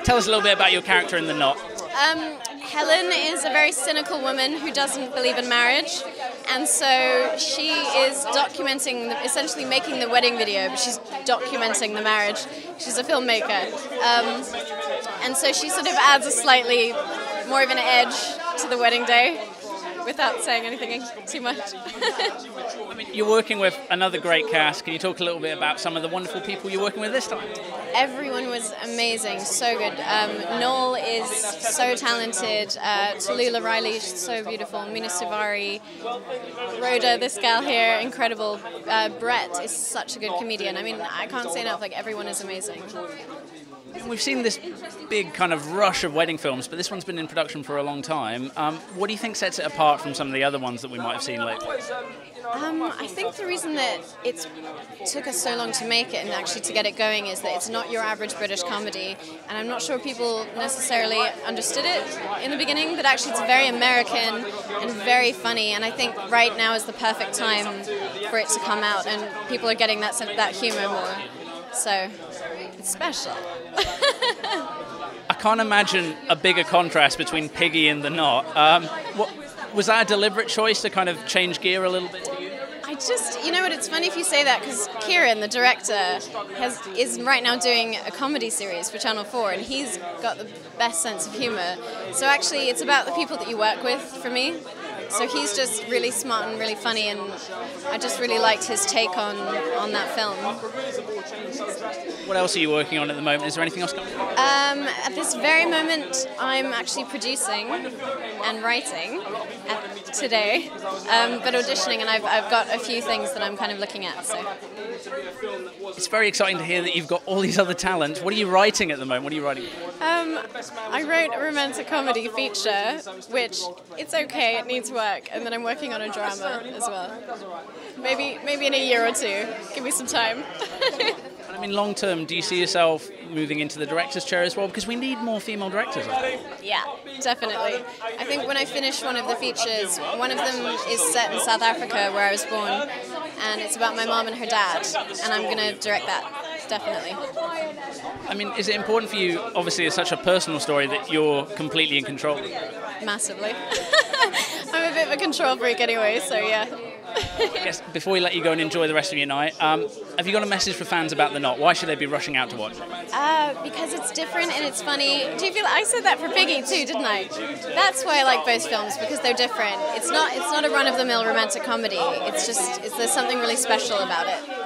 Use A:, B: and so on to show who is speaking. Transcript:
A: Tell us a little bit about your character in The Knot.
B: Helen is a very cynical woman who doesn't believe in marriage, and so she is documenting, essentially making the wedding video, but she's documenting the marriage. She's a filmmaker, and so she sort of adds a slightly more of an edge to the wedding day without saying anything too much.
A: I mean, you're working with another great cast. Can you talk a little bit about some of the wonderful people you're working with this time?
B: Everyone was amazing, so good. Noel is so talented, Tallulah Riley is so beautiful, Mina Suvari, Rhoda, this gal here, incredible. Brett is such a good comedian. I mean, I can't say enough, like everyone is amazing.
A: We've seen this big kind of rush of wedding films, but this one's been in production for a long time. What do you think sets it apart from some of the other ones that we might have seen lately?
B: I think the reason that it took us so long to make it and actually to get it going is that it's not your average British comedy, and I'm not sure people necessarily understood it in the beginning, but actually it's very American and very funny, and I think right now is the perfect time for it to come out, and people are getting that humour more, so it's special.
A: I can't imagine a bigger contrast between Piggy and The Knot. Was that a deliberate choice to kind of change gear a little bit for you?
B: You know what, it's funny if you say that, because Kieran, the director, is right now doing a comedy series for Channel 4, and he's got the best sense of humour. So actually, it's about the people that you work with, for me. So he's just really smart and really funny, and I just really liked his take on that film.
A: What else are you working on at the moment? Is there anything else coming?
B: At this very moment, I'm actually producing and writing today, but auditioning, and I've got a few things that I'm kind of looking at. So
A: it's very exciting to hear that you've got all these other talents. What are you writing at the moment? What are you writing?
B: I wrote a romantic comedy feature, which it's okay, it needs work, and then I'm working on a drama as well. Maybe in a year or two. Give me some time.
A: I mean, long term, do you see yourself moving into the director's chair as well? Because we need more female directors.
B: Yeah, definitely. I think when I finish one of the features, one of them is set in South Africa, where I was born, and it's about my mom and her dad, and I'm going to direct that, definitely.
A: I mean, is it important for you, obviously it's such a personal story, that you're completely in control?
B: Massively. I'm a bit of a control freak anyway, so yeah.
A: Yes, before we let you go and enjoy the rest of your night, have you got a message for fans about The Knot? Why should they be rushing out to watch it?
B: Because it's different and it's funny. Do you feel I said that for Piggy too, didn't I? That's why I like both films, because they're different. It's not a run-of-the-mill romantic comedy. There's something really special about it.